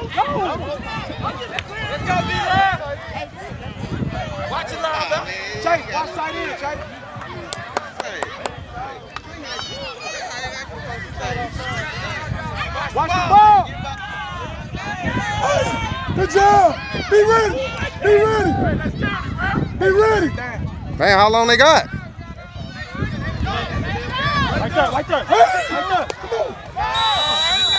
Let's go, B-Lab. Watch it live, man. Chase, watch tight end, Chase. Watch the ball. Good job. Be ready. Be ready. Be ready. Man, how long they got? Like that, like that. Like that.